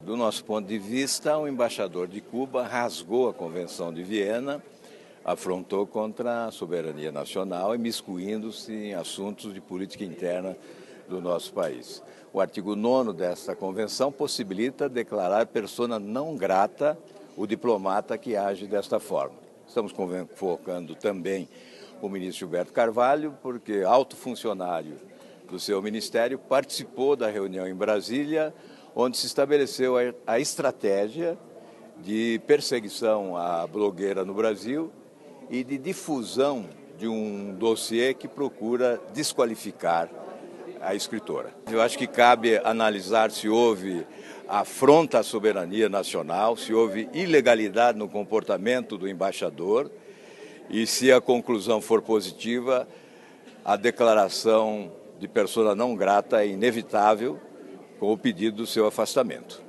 Do nosso ponto de vista, o embaixador de Cuba rasgou a Convenção de Viena, afrontou contra a soberania nacional, imiscuindo-se em assuntos de política interna do nosso país. O artigo 9º desta convenção possibilita declarar persona não grata o diplomata que age desta forma. Estamos convocando também o ministro Gilberto Carvalho, porque alto funcionário do seu ministério participou da reunião em Brasília, onde se estabeleceu a estratégia de perseguição à blogueira no Brasil e de difusão de um dossiê que procura desqualificar a escritora. Eu acho que cabe analisar se houve afronta à soberania nacional, se houve ilegalidade no comportamento do embaixador e, se a conclusão for positiva, a declaração de persona não grata é inevitável com o pedido do seu afastamento.